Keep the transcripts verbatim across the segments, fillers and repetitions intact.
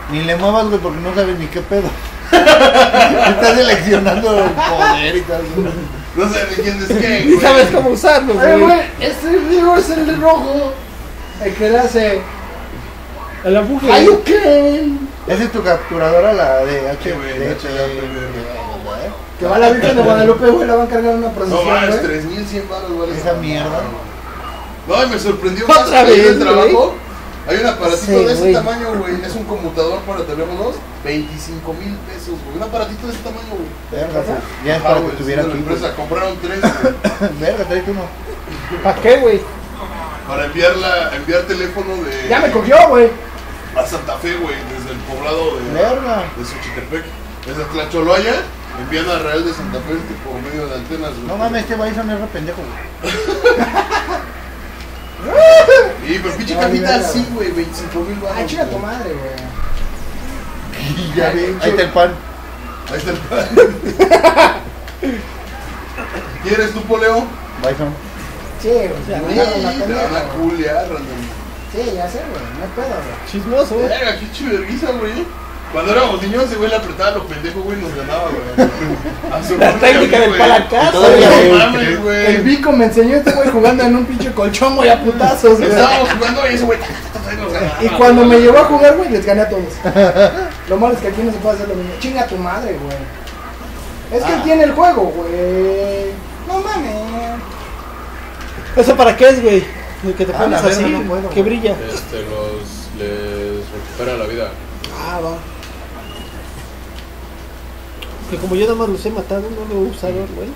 Ni le muevas, güey, porque no sabes ni qué pedo. Estás seleccionando el poder y tal. No sabes ni quién es qué, Ni sabes cómo usarlo, Ay, güey. güey, ese Río es el rojo. El que le hace. El empuje. ¡Ay, ok! Esa es tu capturadora, la de H, Sí, güey, de H D P. Que va la Virgen de Guadalupe, güey, la van a cargar en una No procesión, más, güey. tres mil cien baros, güey. Esa mierda. No, y me sorprendió Otra más que ahí en vez, el trabajo. Hay un aparatito Sí, de ese güey. tamaño, güey. Es un conmutador para teléfonos. veinticinco mil pesos, güey. Un aparatito de ese tamaño, güey. Verga, pues, ya es Ah, para que güey, estuviera sí, de aquí. la empresa. Compraron tres, güey. Güey. Verga, tráete uno. ¿Para qué, güey? Para enviar, la, enviar teléfono de. Ya me cogió, güey. A Santa Fe, güey. Desde el poblado de. Verga. De Xochitepec. Desde Tlacholoaya. Envían a Real de Santa Fe este, por medio de antenas, güey. No mames, este Bison es re pendejo, güey. Y pero pinche No, cajita verga, así, güey. veinticinco mil baros. Ay, chica tu güey. madre, güey. Y ya vi, ahí está el pan. Ahí está el pan. ¿Quieres tú, Poleo? Bison. Sí, güey, se Sí, agarraron la te van a pendeja, güey. culiar, random. Sí, ya sé, güey, no hay pedo, güey. Chismoso. Verga, qué chiverguiza, güey. Cuando éramos niños, ese güey le apretaba los pendejos, güey, y nos ganaba, güey. A su La madre, técnica del güey. palacazo, Todavía, güey. No mames, güey. El Vico me enseñó este güey jugando en un pinche colchón, güey, a putazos, güey. Estábamos jugando y ese güey ta, ta, ta, ta, y nos ganaba. Y cuando me llevó a jugar, güey, les gané a todos. Lo malo es que aquí no se puede hacer lo mismo. Chinga tu madre, güey. Es que él tiene el juego, güey. No mames. ¿Eso para qué es, güey? El que te Ah, pones la verga, así, no puedo, que güey. brilla. Este, los. les recupera la vida. Ah, va. Que como yo nada más los he matado, no lo he usado, güey.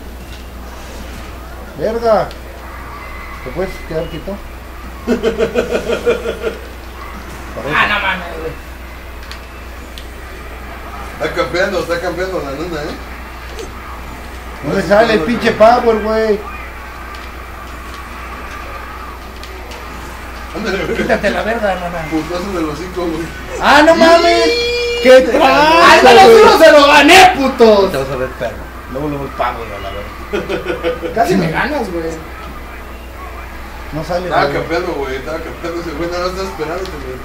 Verga. ¿Te puedes quedar quieto? Ah, no mames, güey. Está campeando, está campeando la nana, eh. No me sale el pinche power, güey. Ándale, güey. Quítate la verga, nana. Putazo de los cinco, güey. Ah, no mames. ¡Qué ¡Ah, tranza, no, güey! no se lo gané, putos! Te vas a ver perro. Luego, luego el power, a la verga. Casi me ganas, güey. No sale, Estaba güey. campeando, güey. Estaba campeando ese güey. Nada más estaba esperando, güey.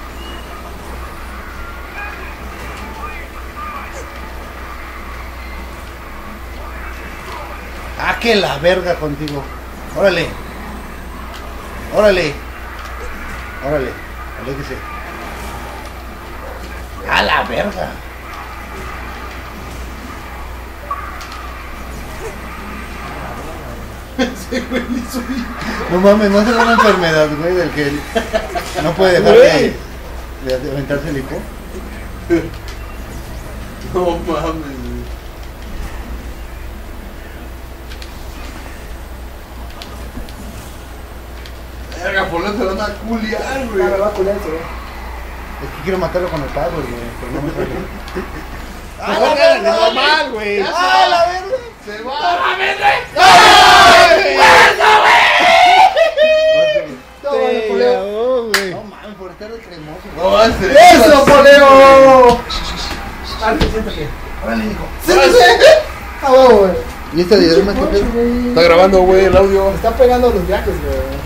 Ah, que la verga contigo. Órale. Órale. Órale. Aléjese. A la verga. Ese güey hizo bien. No mames, no será una enfermedad, güey, del que no puede dejar de, de, de aventarse el hipo. No mames, güey. Verga, por lo te van a culiar, Ya me güey. va a culiar ese, güey. Es que quiero matarlo con el power, güey, pero no me sale. ¡Ah, la verga! ¡Normal, güey! ¡Ah, la verga! Se va. No, vale, Sí, poleo. oh, güey. No mames, por estar de cremoso. No, ese. ¡Eso, poleo! Alto, siéntate. Órale, hijo. Ah, huevo, güey. ¿Y esta diadema qué pedo? Está grabando, güey, el audio. Me está pegando los viajes, güey.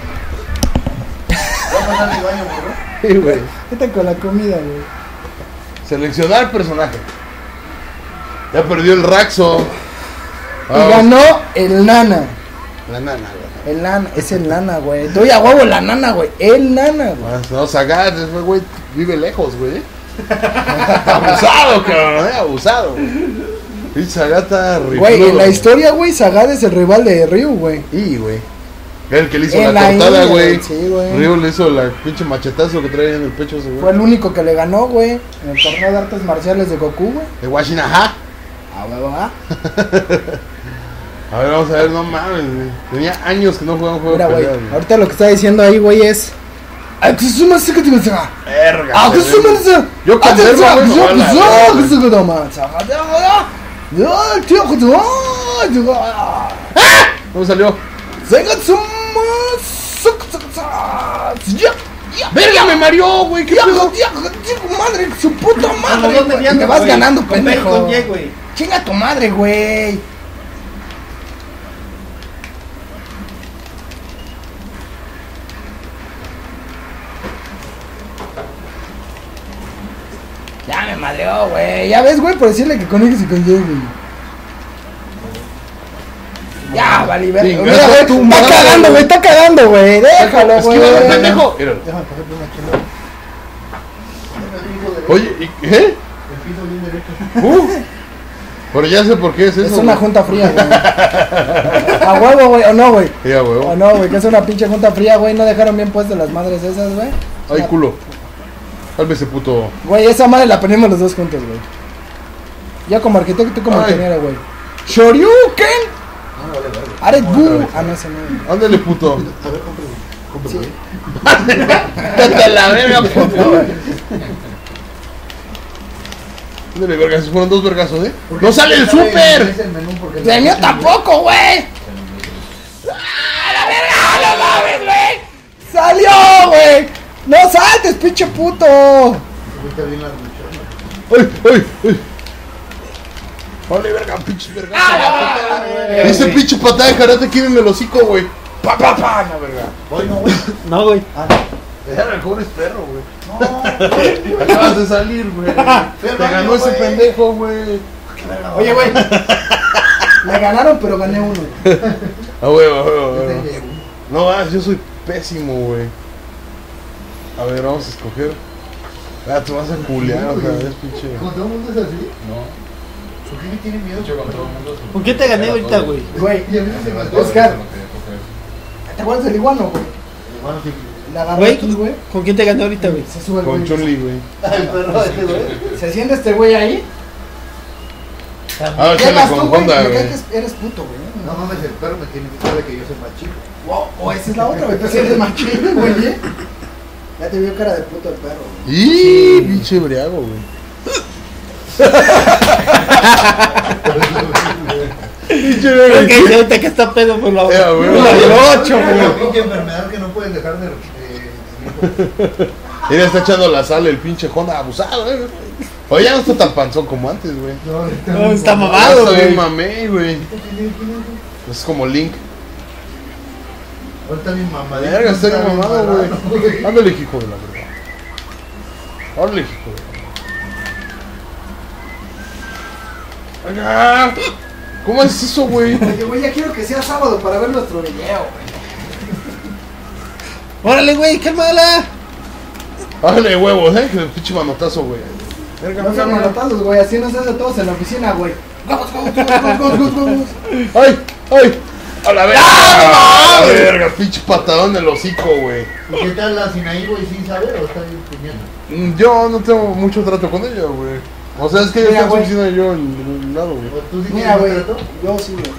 Va a pasar mi baño, güey. Sí, güey. Vete con la comida, güey. Seleccionar personaje. Ya perdió el Raxo. Y ganó el nana. La nana, güey. El nana, es el nana, güey. Doy a huevo la nana, güey. El nana, güey. Más, no, Sagat, ese güey vive lejos, güey. Abusado, cabrón, eh, abusado. Güey. Y Sagat está Güey, en la historia, güey, Sagad es el rival de Ryu, güey. Y, güey. El que le hizo En la, la cortada, India, güey. sí, güey. Ryu le hizo la pinche machetazo que traía en el pecho ese Fue güey. el único que le ganó, güey. En el torneo de artes marciales de Goku, güey. De Washington. Ah, huevo, ah. A ver, vamos a ver, no mames, güey. Tenía años que no jugaba un juego Mira, de güey. pelea, güey. Ahorita lo que está diciendo ahí, güey, es. Verga. Yo con Yo verga, güey, no, la verga. ¿Cómo salió? ¡Verga, me mareó, güey! ¿Qué pedo? Madre, su puta madre, Los dos güey. mediando, Te vas güey. ganando, Con B y pendejo. con Y, güey. Chinga tu madre, güey. Ya me madreó, güey. Ya ves, güey, por decirle que con él se cayó, güey. Ya, vale, verga. Sí, Mira, gracias güey, a tu está madre, cagando, güey, está cagando, güey. Déjalo, güey. Esquívalo, pendejo. Míralo. Déjame pasar por una chela. Oye, ¿y qué? El piso bien derecho. Uh, pero ya sé por qué es eso. Es una güey. junta fría, güey. A huevo, güey, o no, güey. Ya, O huevo. no, güey, que es una pinche junta fría, güey. No dejaron bien puestas las madres esas, güey. Ay, culo. Cálmese, puto. Güey, esa madre la ponemos los dos juntos, güey. Yo como arquitecto, tú como Ay. ingeniero, güey. ¡Shoryuken! No, vale, vale. ¡Aret Bu! Ah, no, ese no. Ándale, puto. A ver, compre. Compre, Sí. güey. Date a la verga, puto. Ándale, vergas. Fueron dos vergazos, ¿eh? ¿Por qué ¡No sale el sabe súper! es el menú? Porque ¡El mío tampoco, güey! ¡A la verga! ¡No mames, güey! ¡Salió, güey! ¡No saltes, pinche puto! Está bien la luchona. ¡Ay, ay, ay! Vale, verga, pinche verga. Ese pinche patada de karate quiere en el hocico, güey. Pa, pa, pa, la verga. Voy, no, güey. No, güey. Ah, el halcón es perro, güey. No, güey. Acabas de salir, güey. Te ganó ese pendejo, güey. Oye, güey. Me ganaron, pero gané uno. Ah, güey, güey, güey. No, ah, yo soy pésimo, güey. A ver, vamos a escoger. Ah, tú vas a culiar, o sea, es pinche. ¿Con todo el mundo es así? No. ¿Por qué me tiene miedo? De hecho, con todo el mundo. ¿Con quién te gané ahorita, güey? Güey, Y a mí se me Todo Oscar. lo que coges. ¿te acuerdas del iguano, güey? Bueno, sí. La agarré Güey, aquí, güey. ¿con quién te gané ahorita, güey? Se sube el Con güey. Chun-Li, güey. Ay, perro, ese güey. Se siente este güey ahí. Ah, ¿Qué échale vas con tú, güey? Honda, Me güey. cae que eres puto, güey. No mames, el perro me tiene que saber que yo soy más chico. O, o esa es la otra, güey. Tú sí eres machín, güey. ¿eh? Ya te vio cara de puto el perro, güey. ¡Y! Pinche briago, güey. Pinche Creo verga. que ahorita que está pedo por la Ya, güey. por la del ocho, Es una güey. pinche enfermedad que no puedes dejar de. eh, Mira, está echando la sal el pinche Honda abusado, eh. Oye, ya no está tan panzón como antes, güey. No, No, está Ah, mamado, está bien güey. mamey, güey. Es como Link. Ahorita mi mamadito. Verga, está bien bien mamado, güey. marrano, güey. Ándale, hijo de la verga. Ándale, hijo de la verga. Venga. ¿Cómo es eso, güey? Oye, güey, ya quiero que sea sábado para ver nuestro video, güey. Órale, güey, cálmala. Ándale, huevos, eh. Que el pinche manotazo, güey. Verga, No sean verga. manotazos, güey. Así nos hace todos en la oficina, güey. Vamos, vamos, vamos, vamos, vamos, vamos. ¡Ay! ¡Ay! ¡A la verga! ¡A la verga! Pinche patadón del hocico, güey. ¿Y qué tal la Sinaí, güey? ¿Sí sabe o está bien puñeta? Mm, Yo no tengo mucho trato con ella, güey. O sea, es que ella Mira, está en su güey. oficina y yo en un lado, güey. ¿O tú sí Mira, güey. tienes trato? Yo sí, güey.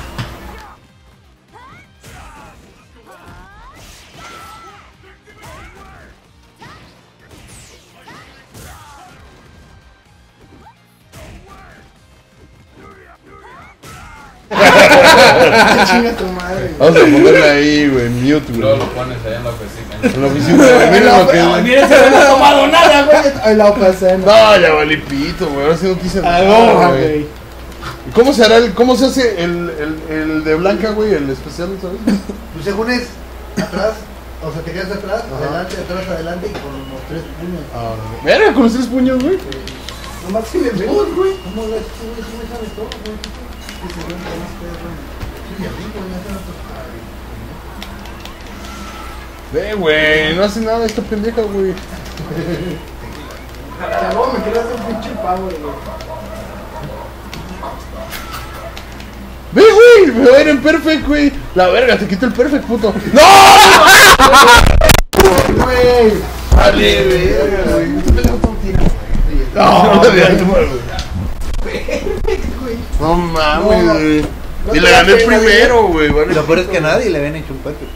Chinga tu madre, güey. Vamos a ponerla ahí, güey, en mute, Y luego güey. lo pones allá en la oficina. En la oficina, güey. Miren lo que. Mira, se no ha tomado nada, güey. Ay, la ocasión. No, ya valí pito, güey. Ahora sí no quise Ah, nada, güey. güey. ¿Y cómo se hará el, cómo se hace el, el, el de blanca, güey, el especial, ¿sabes? Pues según es atrás, o sea, te quedas atrás, adelante, atrás, adelante y con los tres puños. Ah, verga, con los tres puños, güey. Nomás que me veo, güey. ¿Cómo ves? Tú, güey, tú me sabes todo, güey. Sí, se ven con más perro. Sí, y a mí, güey, ya se nos toca. Ve, güey, no hace nada esta pendeja, güey. Chabón, me quiero hacer un pinche pavo, güey. Ve, güey, me va a ir en perfect, güey. La verga, te quito el perfect, puto. ¡No! Güey. Vale, verga, güey. No, No, no mames, güey. No Y te le da gané pena, primero, güey. Vale. Lo peor es que a nadie le habían hecho un perfect.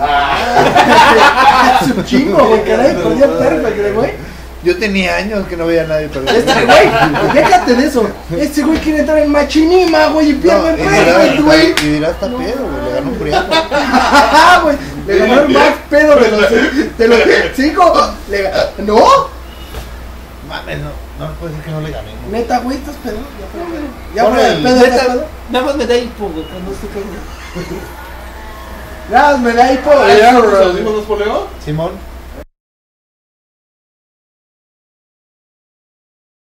Es un chingo, güey. Caray, perdía perfecto, güey. Yo tenía años que no veía a nadie perder. Este güey, déjate de eso. Este güey quiere entrar en Machinima, güey, y pierde el y perfect, dirá, güey. y dirá, está pedo, güey, le ganó un priapo. Ajá, güey. Le ganó el más pedo de los, de los cinco. Le ga- ¿No? Mames, no, no puede ser que no le gané. Neta, güey, estás pedo. Ya Ponle fuera de el- pedo, Neta, ¿estás pedo? nada más me da hipo, güey, cuando estoy cagando. Ya, me da hipo. ¿Ya nos audífonos por Leo? Simón,